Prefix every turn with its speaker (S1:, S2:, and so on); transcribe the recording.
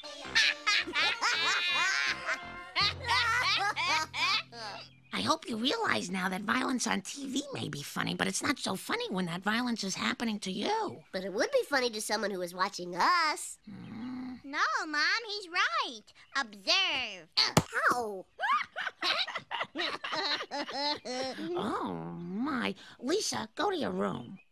S1: I hope you realize now that violence on TV may be funny, but it's not so funny when that violence is happening to you.
S2: But it would be funny to someone who is watching us.
S3: No, Mom, he's right. Observe.
S2: Ow!
S1: Oh, my. Lisa, go to your room.